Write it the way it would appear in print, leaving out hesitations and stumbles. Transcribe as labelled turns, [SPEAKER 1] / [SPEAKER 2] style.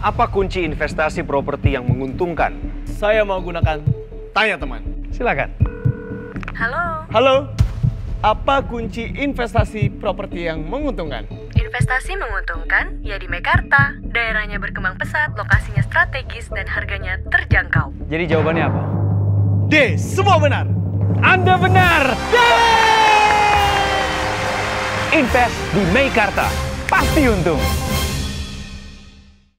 [SPEAKER 1] Apa kunci investasi properti yang menguntungkan?
[SPEAKER 2] Saya mau gunakan tanya teman.
[SPEAKER 1] Silakan.
[SPEAKER 3] Halo,
[SPEAKER 2] Halo, apa kunci investasi properti yang menguntungkan?
[SPEAKER 3] investasi menguntungkan ya di Mekarta. Daerahnya berkembang pesat, lokasinya strategis, dan harganya terjangkau.
[SPEAKER 1] Jadi jawabannya apa?
[SPEAKER 2] D, semua benar.
[SPEAKER 1] Anda benar! Invest di Meikarta, pasti untung!